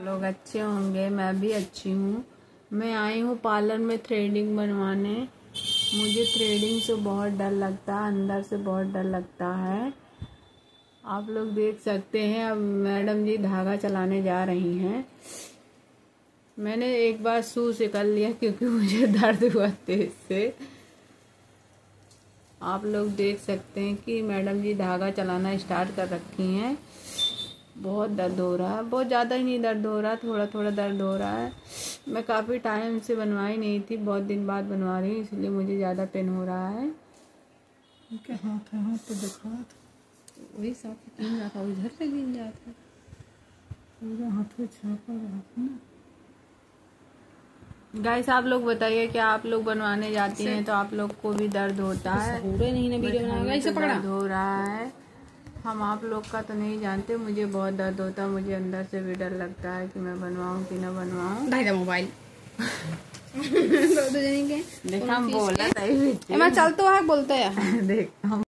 लोग अच्छे होंगे, मैं भी अच्छी हूँ। मैं आई हूँ पार्लर में थ्रेडिंग बनवाने। मुझे थ्रेडिंग से बहुत डर लगता है, अंदर से बहुत डर लगता है। आप लोग देख सकते हैं अब मैडम जी धागा चलाने जा रही हैं। मैंने एक बार सूई से कर लिया क्योंकि मुझे दर्द हुआ तेज से। आप लोग देख सकते हैं कि मैडम जी धागा चलाना स्टार्ट कर रखी हैं। बहुत दर्द हो रहा है, बहुत ज़्यादा ही नहीं दर्द हो रहा, थोड़ा थोड़ा दर्द हो रहा है। मैं काफ़ी टाइम से बनवाई नहीं थी, बहुत दिन बाद बनवा रही हूँ, इसलिए मुझे ज़्यादा पेन हो रहा है। क्या हाथ है, हाथ तो दिखा था वही साथ गिन जाता, उधर से गिन जाता पूरा हाथ में छापा रहा था ना। गाइस आप लोग बताइए कि आप लोग बनवाने जाती हैं तो आप लोग को भी दर्द होता है? नहीं ना वीडियो बनाएगा, इसे पकड़ा दर्द हो रहा है। हम आप लोग का तो नहीं जानते, मुझे बहुत दर्द होता है। मुझे अंदर से भी डर लगता है कि मैं बनवाऊं कि ना बनवाऊं। ढाई मोबाइल देख हम बोला था मैं चल तो है बोलते हैं देख हम